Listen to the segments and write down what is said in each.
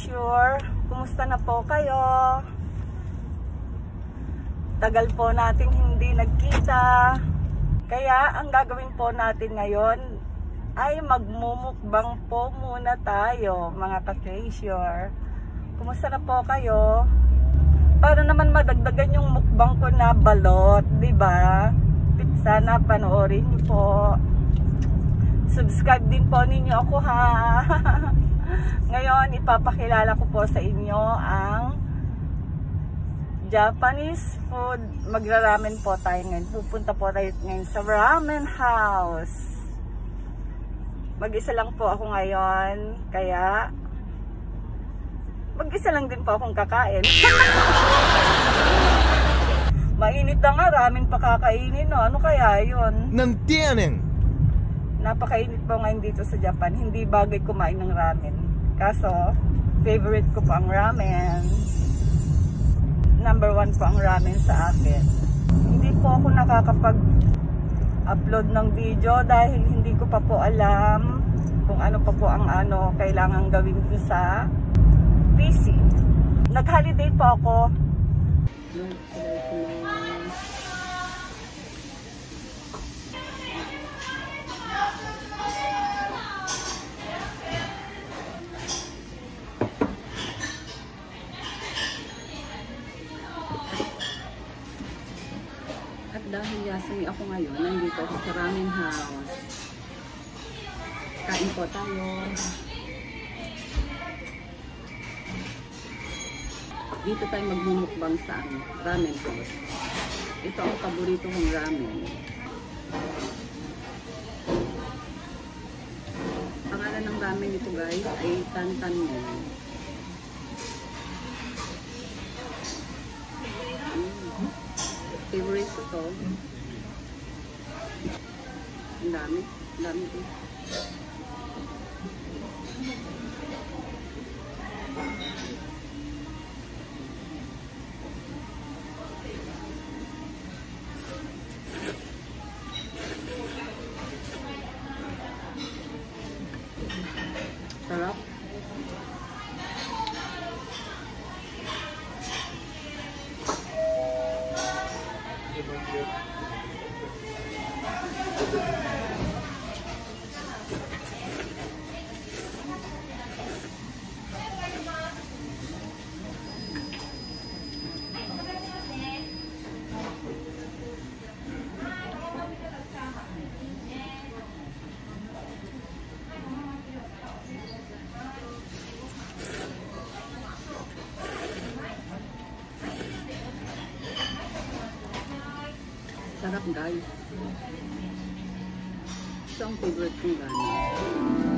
ka-treasure, kumusta na po kayo? Tagal po natin hindi nagkita. Kaya ang gagawin po natin ngayon ay magmumukbang po muna tayo, mga ka-treasure. Kumusta na po kayo? Para naman madagdagan yung mukbang ko na balot, diba? Sana panoorin niyo po. Subscribe din po ninyo ako ha. Ngayon ipapakilala ko po sa inyo ang Japanese food. Magra-ramen po tayo ngayon. Pupunta po tayo ngayon sa ramen house. Mag-isa lang po ako ngayon. Kaya mag-isa lang din po akong kakain. Mainit na nga, ramen pa kakainin, no? Ano kaya yun? Nantiyanin! Napakainit po ngayon dito sa Japan. Hindi bagay kumain ng ramen. Kaso, favorite ko po ang ramen. Number 1 po ang ramen sa akin. Hindi po ako nakakapag-upload ng video dahil hindi ko pa po alam kung ano pa po ang kailangan gawin ko sa PC. Nag-holiday po ako. At dahil yasami ako ngayon, nandito ako sa ramen house. Kain po tayo. Dito tayo magmumukbang sa ramen house. Ito ang paborito kong ramen. Pangalan ng ramen nito guys ay Tantan mo. Favorite ko to. Ang dami ko. Sarap. Sarap guys. Ito ang favorite kong ramen.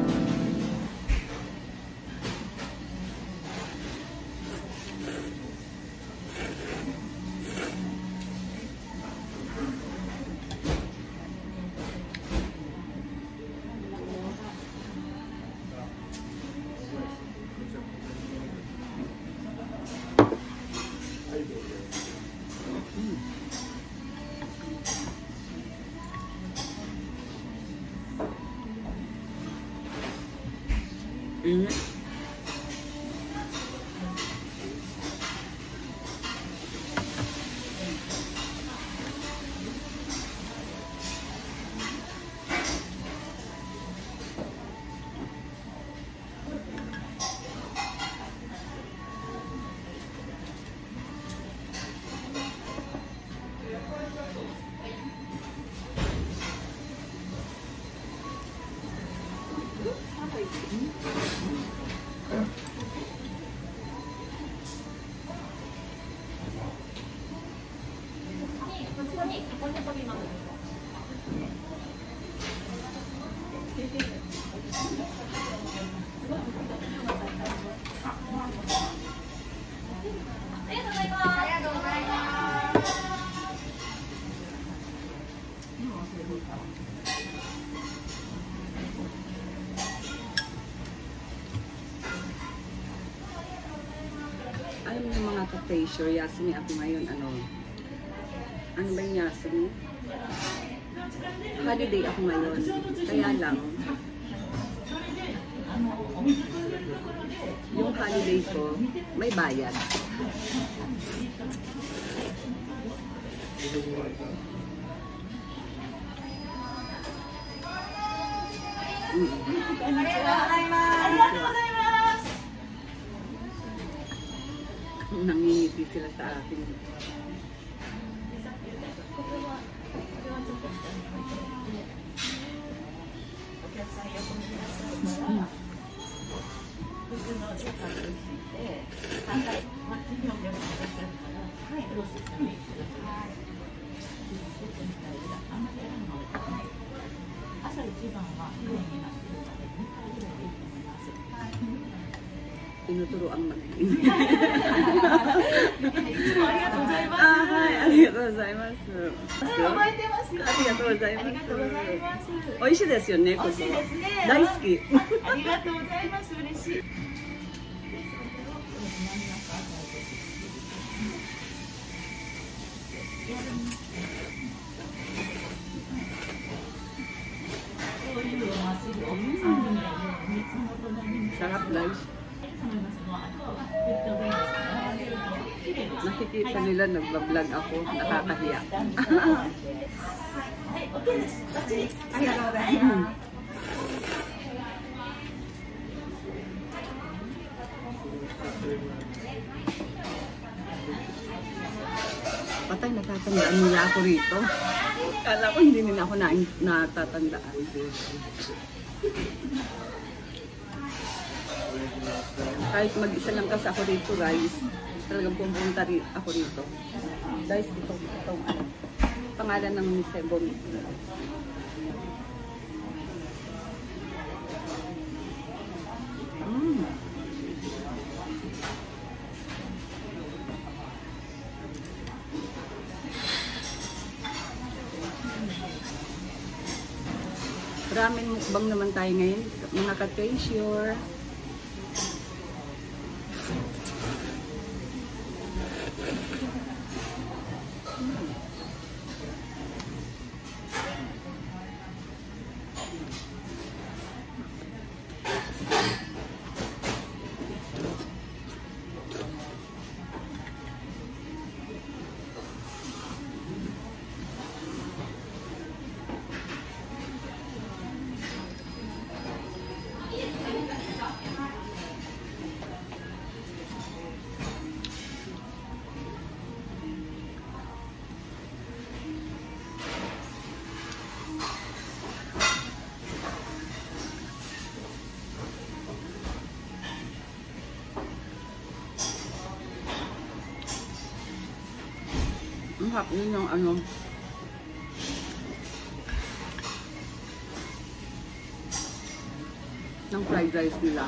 Alam niyo mga ka-treasure, yasami ako ngayon, ano ba yung yasami? Holiday ako ngayon, kaya lang yung yung holiday ko, may bayad. Nangingiti sila sa akin. Tinuturo ang mag-iin. Arigatou gozaimasu. Arigatou gozaimasu. Oishii desu yo ne, koko. Daisuki. Arigatou gozaimasu. Ureshii. Sarap guys. Nakikita nila nagbablog ako, nakakahiya. Patay, natatandaan nila ako rito. Kala ko hindi nila ako natatandaan. Kahit mag-isa lang kasi ako rito guys, talagang pumunta rin ako rito. Guys, itong pangalan ng Misebong. Ramen mukbang naman tayo ngayon, mga ka-treasure. Ang hap yun yung ano, ng fried rice nila.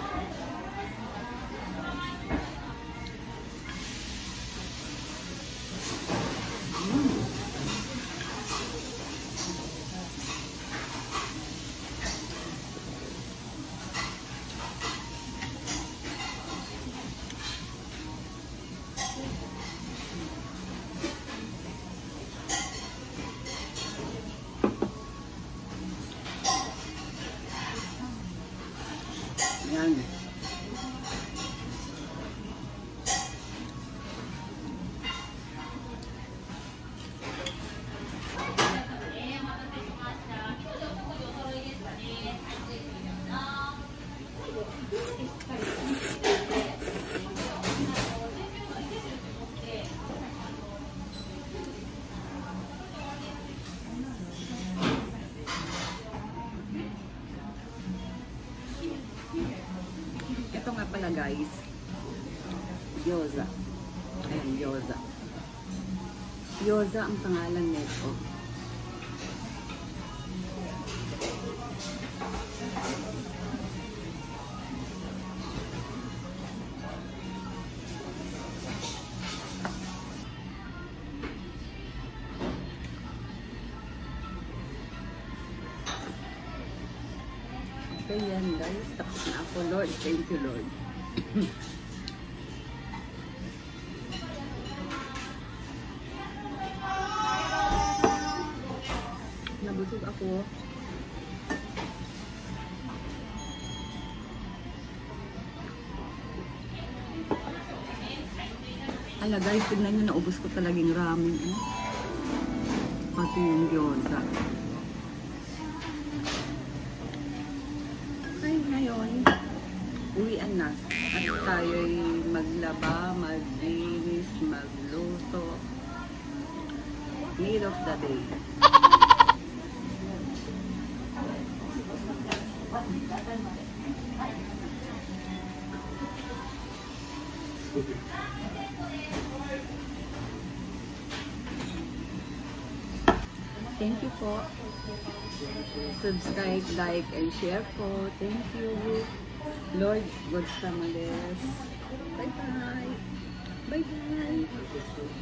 Yan. Ito nga pala guys, gyoza. Ayan, gyoza. Gyoza ang pangalan nito. Okay yan guys, tapos na ako Lord. Thank you Lord. Nabusog ako. Ala guys, tignan nyo, naubos ko talaga yung ramen. Pati yung gyoza. Ay, ngayon, uwian na. At tayo'y maglaba, maglinis, magluto. Need of the day. Thank you po. Subscribe, like, and share po. Thank you. Lord, good summer. Bye-bye. Bye-bye.